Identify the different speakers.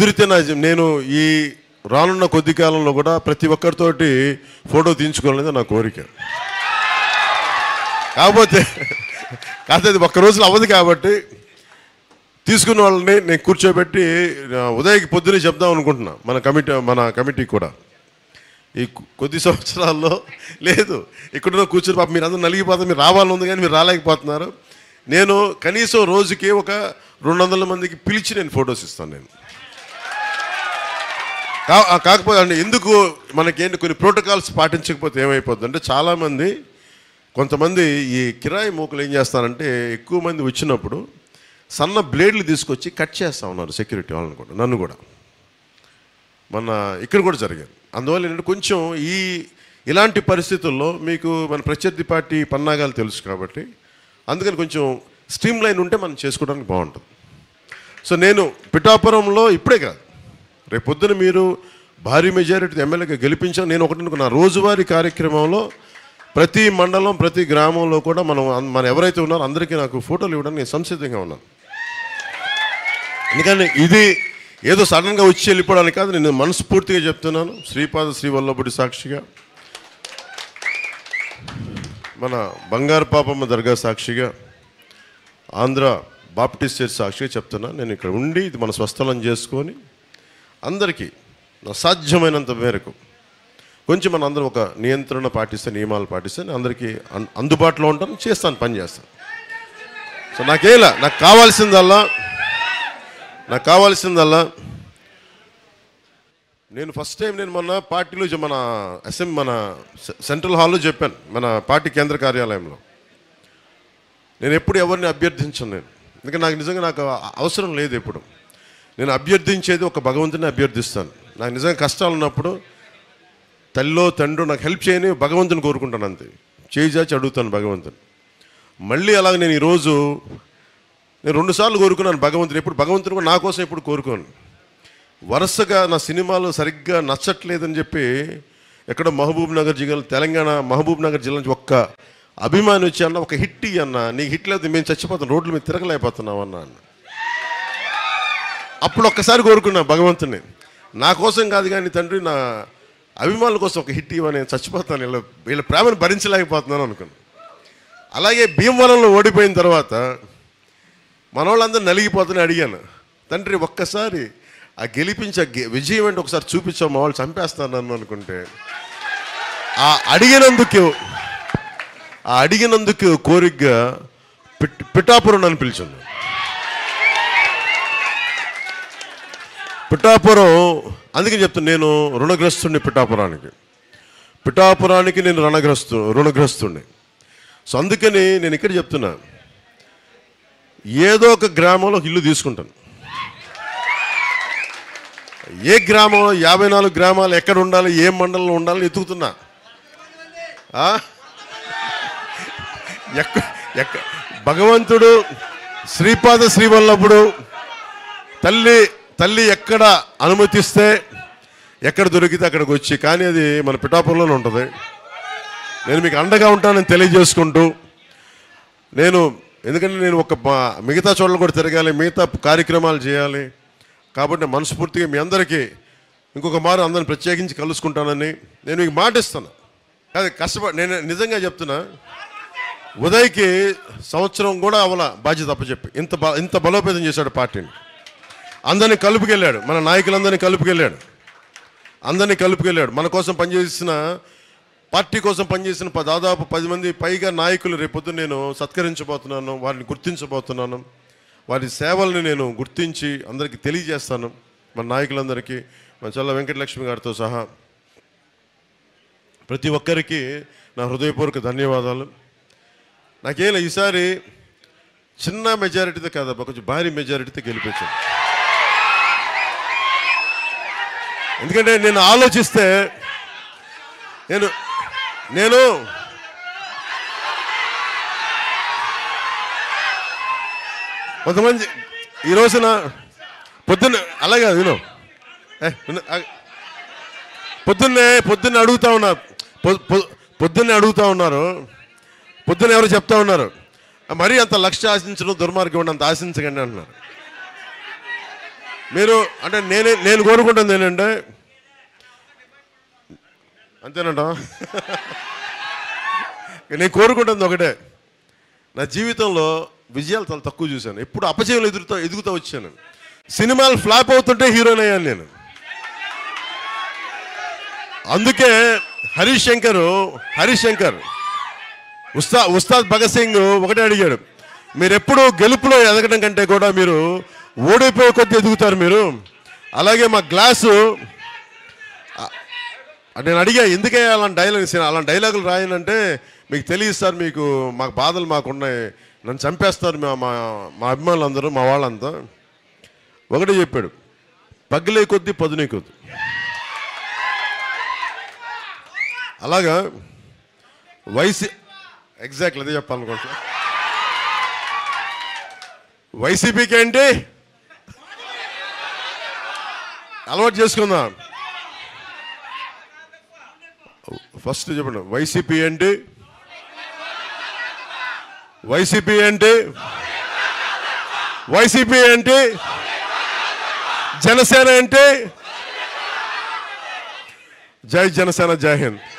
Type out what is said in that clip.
Speaker 1: కుదిరితే నేను ఈ రానున్న కొద్ది కాలంలో కూడా ప్రతి ఒక్కరితోటి ఫోటో తీయించుకోవాలనేది నా కోరిక. కాకపోతే అది ఒక్క రోజులో అవ్వదు కాబట్టి తీసుకున్న వాళ్ళని నేను కూర్చోబెట్టి ఉదయకి పొద్దునే చెప్దాం అనుకుంటున్నా మన కమిటీ కూడా. ఈ కొద్ది సంవత్సరాల్లో లేదు ఇక్కడ కూర్చొని పాప మీరు అందరూ నలిగిపోతారు, మీరు రావాలని ఉంది కానీ మీరు రాలేకపోతున్నారు. నేను కనీసం రోజుకి ఒక 200 మందికి పిలిచి నేను ఫొటోస్ ఇస్తాను. నేను కాకపోతే అంటే ఎందుకు మనకేంటి కొన్ని ప్రోటోకాల్స్ పాటించకపోతే ఏమైపోతుంది అంటే చాలామంది కొంతమంది ఈ కిరాయి మూకలు ఏం చేస్తారంటే ఎక్కువ మంది వచ్చినప్పుడు సన్న బ్లేడ్లు తీసుకొచ్చి కట్ చేస్తూ ఉన్నారు సెక్యూరిటీ వాళ్ళని కూడా, నన్ను కూడా. మన ఇక్కడ కూడా జరిగారు. అందువల్ల ఏంటంటే కొంచెం ఇలాంటి పరిస్థితుల్లో మీకు మన ప్రత్యర్థి పార్టీ పన్నాగాలు తెలుసు కాబట్టి అందుకని కొంచెం స్ట్రీమ్ లైన్ ఉంటే మనం చేసుకోవడానికి బాగుంటుంది. సో నేను పిఠాపురంలో ఇప్పుడే కాదు రేపు పొద్దున మీరు భారీ మెజారిటీ ఎమ్మెల్యేగా గెలిపించాను. నేను ఒకటి అనుకున్నా, రోజువారీ కార్యక్రమంలో ప్రతి మండలం ప్రతి గ్రామంలో కూడా మనం ఎవరైతే ఉన్నారో అందరికీ నాకు ఫోటోలు ఇవ్వడానికి నేను సంసిద్ధంగా ఉన్నాను. ఎందుకంటే ఇది ఏదో సడన్గా వచ్చి వెళ్ళిపోవడానికి కాదు, నేను మనస్ఫూర్తిగా చెప్తున్నాను. శ్రీపాద శ్రీవల్లభుడి సాక్షిగా, మన బంగారు పాపమ్మ దర్గా సాక్షిగా, ఆంధ్ర బాప్టిస్ట్ చర్చ్ సాక్షిగా చెప్తున్నా. నేను ఇక్కడ ఉండి ఇది మన స్వస్థలం చేసుకొని అందరికీ నా సాధ్యమైనంత మేరకు కొంచెం మన అందరం ఒక నియంత్రణ పాటిస్తే, నియమాలు పాటిస్తే అందరికీ అందుబాటులో ఉంటాను, చేస్తాను, పని చేస్తాను. సో నాకు కావాల్సిందల్లా నేను ఫస్ట్ టైం నేను మొన్న పార్టీలో మన సెంట్రల్ హాల్లో చెప్పాను, మన పార్టీ కేంద్ర కార్యాలయంలో. నేను ఎప్పుడు ఎవరిని అభ్యర్థించను. ఎందుకంటే నాకు అవసరం లేదు. ఎప్పుడు నేను అభ్యర్థించేది ఒక భగవంతుని అభ్యర్థిస్తాను. నాకు నిజంగా కష్టాలు ఉన్నప్పుడు తల్లో తండ్రి నాకు హెల్ప్ చేయని భగవంతుని కోరుకుంటాను, అంతే. చేయి చాచి అడుగుతాను భగవంతుని. మళ్ళీ అలాగే నేను ఈరోజు 2 సార్లు కోరుకున్నాను భగవంతుని. ఎప్పుడు భగవంతుని కూడా నా కోసం ఎప్పుడు కోరుకోను. వరుసగా నా సినిమాలు సరిగ్గా నచ్చట్లేదని చెప్పి ఎక్కడ తెలంగాణ మహబూబ్ నగర్ జిల్లా నుంచి ఒక్క అభిమాని వచ్చి అన్న ఒక హిట్ అన్న, నీకు హిట్ లేదు మేము చచ్చిపోతాం, రోడ్ల మీద తిరగలేకపోతున్నాం అన్న. అప్పుడు ఒక్కసారి కోరుకున్నా భగవంతుని, నా కోసం కాదు కానీ తండ్రి నా అభిమానుల కోసం ఒక హిట్ ఇవ్వ, నేను చచ్చిపోతాను, వీళ్ళ ప్రేమను భరించలేకపోతున్నాను అనుకున్నాను. అలాగే భీమవరంలో ఓడిపోయిన తర్వాత మన వాళ్ళందరూ నలిగిపోతుందని అడిగాను, తండ్రి ఒక్కసారి ఆ గెలిపించే విజయం అంటే ఒకసారి చూపించావు, మా వాళ్ళు చంపేస్తాను నన్ను అనుకుంటే ఆ అడిగినందుకు కోరికగా పిఠాపురం నన్ను పిలిచింది. పిఠాపురం అందుకని చెప్తాను, నేను రుణగ్రస్తుడిని. పిఠాపురానికి నేను రుణగ్రస్తుడిని. సో అందుకని నేను ఇక్కడ చెప్తున్నా, ఏదో ఒక గ్రామంలో ఇల్లు తీసుకుంటాను. ఏ గ్రామంలో 54 గ్రామాలు ఎక్కడ ఉండాలి, ఏ మండలంలో ఉండాలని ఎత్తుకుతున్నా. భగవంతుడు శ్రీపాద శ్రీవల్లభుడు తల్లి ఎక్కడ అనుమతిస్తే ఎక్కడ దొరికితే అక్కడికి వచ్చి, కానీ అది మన పిఠాపురంలోనే ఉంటుంది. నేను మీకు అండగా ఉంటానని తెలియజేసుకుంటూ ఎందుకంటే నేను మిగతా చోట్ల కూడా తిరగాలి, మిగతా కార్యక్రమాలు చేయాలి కాబట్టి మనస్ఫూర్తిగా మీ అందరికీ ఇంకొక మారు అందరిని ప్రత్యేకించి కలుసుకుంటానని నేను మీకు మాట ఇస్తాను. కాదు నేను నిజంగా చెప్తున్నా, ఉదయ్కి సంవత్సరం కూడా అవల బాధ్యత అప్పచెప్పి ఇంత బలోపేతం చేశాడు పార్టీని. అందరినీ కలుపుకెళ్ళాడు, మన నాయకులందరినీ కలుపుకెళ్ళాడు. మన కోసం పనిచేసిన పార్టీ కోసం పనిచేసిన దాదాపు 10 మంది పైగా నాయకులు రేపొద్దు నేను సత్కరించబోతున్నాను, వారిని గుర్తించబోతున్నాను. వారి సేవల్ని నేను గుర్తించి అందరికీ తెలియజేస్తాను. మన నాయకులందరికీ, మన చల్ల వెంకటలక్ష్మి గారితో సహా ప్రతి ఒక్కరికి నా హృదయపూర్వక ధన్యవాదాలు. నాకేలా ఈసారి చిన్న మెజారిటీతో కాదబ్బా, కొంచెం భారీ మెజారిటీతో గెలిపించాను. ఎందుకంటే నేను ఆలోచిస్తే నేను కొంతమంది ఈ రోజున పొద్దున్న అలాగే పొద్దున్నే అడుగుతా ఉన్నారు, పొద్దున్న ఎవరు చెప్తా ఉన్నారు, మరీ అంత లక్ష్య ఆశించడం దుర్మార్గం అంత ఆశించకండి అంటున్నారు. మీరు అంటే నేను కోరుకుంటుంది ఏంటంటే అంతేనంట. నేను కోరుకుంటుంది ఒకటే, నా జీవితంలో విజయాలు చాలా తక్కువ చూశాను. ఎప్పుడు అపజయాలు ఎదుగుతూ వచ్చాను. సినిమాలు ఫ్లాప్ అవుతుంటే హీరోయిన్ అయ్యాను నేను. అందుకే హరీష్ శంకర్ ఉస్తాద్ భగత్ సింగ్ ఒకటే అడిగాడు, మీరు ఎప్పుడు గెలుపులో ఎదగడం కంటే కూడా మీరు ఓడిపోయే కొద్దీ ఎదుగుతారు మీరు. అలాగే మా గ్లాసు నేను అడిగా, ఎందుకే అలాంటి డైలాగులు రాయనంటే, మీకు తెలియదు సార్, మాకు బాధలు మాకున్నాయి, నన్ను చంపేస్తారు మా అభిమానులు అందరూ, మా వాళ్ళంతా. ఒకటే చెప్పాడు, పగిలే కొద్దీ పదునే కొద్ది. అలాగా ఎగ్జాక్ట్లీ అదే చెప్పాలనుకుంటా. వైసీపీకి ఏంటి అలవాటు చేసుకుందాం. ఫస్ట్ చెప్పండి, వైసీపీ ఏంటి? జనసేన ఏంటి? జై జనసేన, జై హింద్.